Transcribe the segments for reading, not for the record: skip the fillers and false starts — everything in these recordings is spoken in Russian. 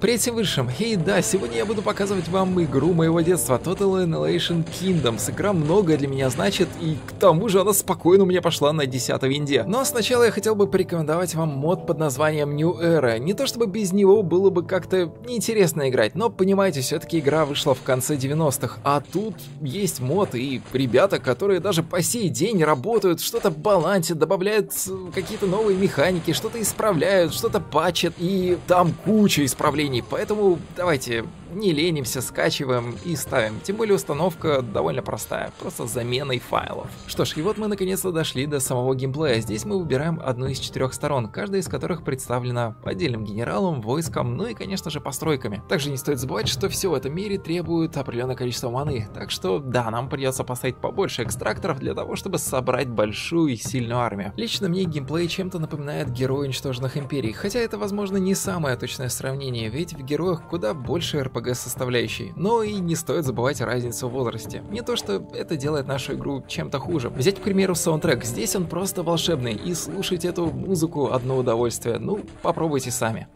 Привет всем высшим! И да, сегодня я буду показывать вам игру моего детства Total Annihilation Kingdoms. Игра многое для меня значит, и к тому же она спокойно у меня пошла на 10-й винде. Но сначала я хотел бы порекомендовать вам мод под названием New Era. Не то чтобы без него было бы как-то неинтересно играть, но понимаете, все-таки игра вышла в конце 90-х, а тут есть мод и ребята, которые даже по сей день работают, что-то балансят, добавляют какие-то новые механики, что-то исправляют, что-то патчат, и там куча исправлений. Поэтому давайте не ленимся, скачиваем и ставим. Тем более установка довольно простая, просто заменой файлов. Что ж, и вот мы наконец-то дошли до самого геймплея. Здесь мы выбираем одну из 4 сторон, каждая из которых представлена отдельным генералом, войском, ну и конечно же постройками. Также не стоит забывать, что все в этом мире требует определенное количество маны, так что да, нам придется поставить побольше экстракторов для того, чтобы собрать большую и сильную армию. Lично мне геймплей чем-то напоминает Герои Уничтоженных Империй, хотя это возможно не самое точное сравнение, ведь в Героях куда больше RPG составляющей, но и не стоит забывать разницу в возрасте. Не то, что это делает нашу игру чем-то хуже. Взять, к примеру, саундтрек. Здесь он просто волшебный, и слушать эту музыку одно удовольствие. Ну, попробуйте сами.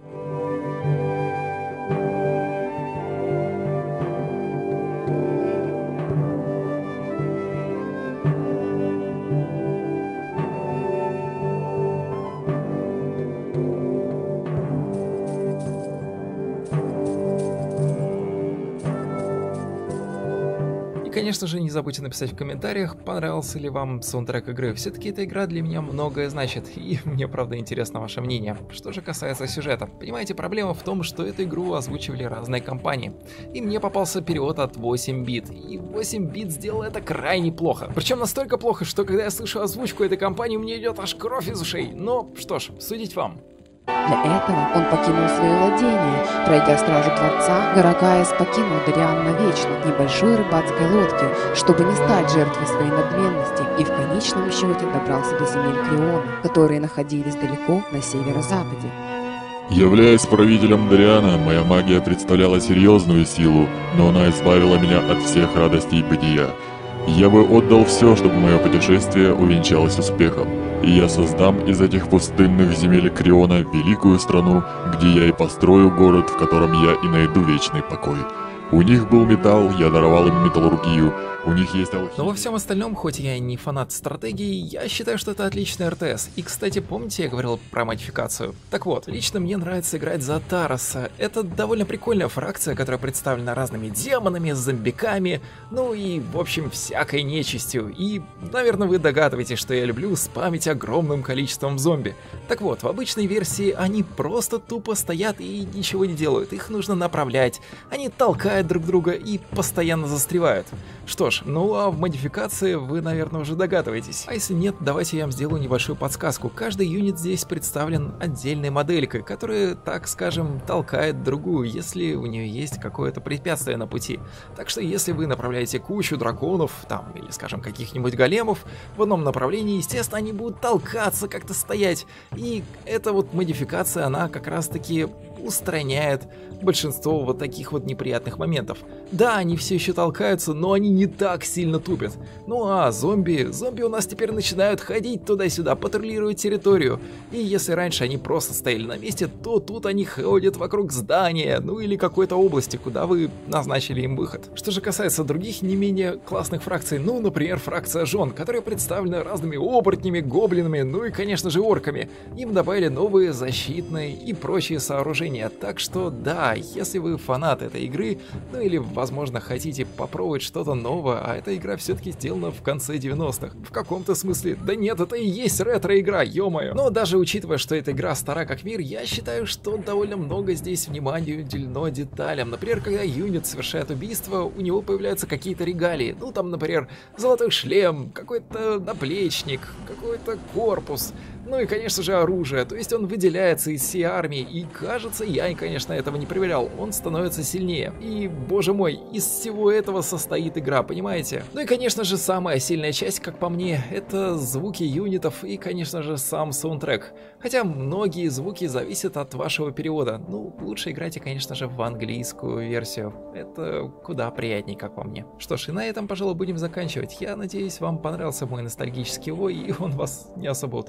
Конечно же, не забудьте написать в комментариях, понравился ли вам саундтрек игры. Все-таки эта игра для меня многое значит, и мне правда интересно ваше мнение. Что же касается сюжета, понимаете, проблема в том, что эту игру озвучивали разные компании. И мне попался перевод от 8 бит, и 8 бит сделал это крайне плохо. Причем настолько плохо, что когда я слышу озвучку этой компании, мне идет аж кровь из ушей. Но что ж, судить вам. Для этого он покинул свои владения, пройдя стражу дворца, Гаракаес покинул Дариан навечно в небольшой рыбацкой лодке, чтобы не стать жертвой своей надменности, и в конечном счете добрался до земель Криона, которые находились далеко на северо-западе. Являясь правителем Дариана, моя магия представляла серьезную силу, но она избавила меня от всех радостей бытия. Я бы отдал все, чтобы мое путешествие увенчалось успехом, и я создам из этих пустынных земель Криона великую страну, где я и построю город, в котором я и найду вечный покой. У них был металл, я даровал им металлургию, у них есть алхимия. Но во всем остальном, хоть я и не фанат стратегии, я считаю, что это отличный РТС. И, кстати, помните, я говорил про модификацию? Так вот, лично мне нравится играть за Тароса. Это довольно прикольная фракция, которая представлена разными демонами, зомбиками, ну и, в общем, всякой нечистью. И, наверное, вы догадываетесь, что я люблю спамить огромным количеством зомби. Так вот, в обычной версии они просто тупо стоят и ничего не делают. Их нужно направлять. Они толкают друг друга и постоянно застревают. Что ж, ну а в модификации вы, наверное, уже догадываетесь. А если нет, давайте я вам сделаю небольшую подсказку. Каждый юнит здесь представлен отдельной моделькой, которая, так скажем, толкает другую, если у нее есть какое-то препятствие на пути. Так что если вы направляете кучу драконов, там, или, скажем, каких-нибудь големов в одном направлении, естественно, они будут толкаться, как-то стоять. И эта вот модификация, она как раз-таки устраняет большинство вот таких вот неприятных моментов. Да, они все еще толкаются, но они не так сильно тупят. Ну а зомби у нас теперь начинают ходить туда-сюда, патрулировать территорию. И если раньше они просто стояли на месте, то тут они ходят вокруг здания, ну или какой-то области, куда вы назначили им выход. Что же касается других не менее классных фракций, ну, например, фракция Жон, которая представлена разными оборотнями, гоблинами, ну и, конечно же, орками. Им добавили новые защитные и прочие сооружения. Так что да, если вы фанат этой игры, ну или возможно хотите попробовать что-то новое, а эта игра все-таки сделана в конце 90-х. В каком-то смысле, да нет, это и есть ретро-игра, ё-моё. Но даже учитывая, что эта игра стара как мир, я считаю, что довольно много здесь внимания уделено деталям. Например, когда юнит совершает убийство, у него появляются какие-то регалии. Ну там, например, золотой шлем, какой-то наплечник, какой-то корпус. Ну и, конечно же, оружие, то есть он выделяется из всей армии, и кажется, я, конечно, этого не проверял, он становится сильнее. И, боже мой, из всего этого состоит игра, понимаете? Ну и, конечно же, самая сильная часть, как по мне, это звуки юнитов и, конечно же, сам саундтрек. Хотя многие звуки зависят от вашего перевода. Ну, лучше играйте, конечно же, в английскую версию. Это куда приятнее, как по мне. Что ж, и на этом, пожалуй, будем заканчивать. Я надеюсь, вам понравился мой ностальгический вой, и он вас не особо утомил.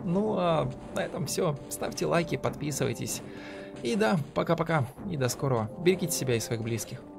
Ну а на этом все. Ставьте лайки, подписывайтесь. И да, пока-пока и до скорого. Берегите себя и своих близких.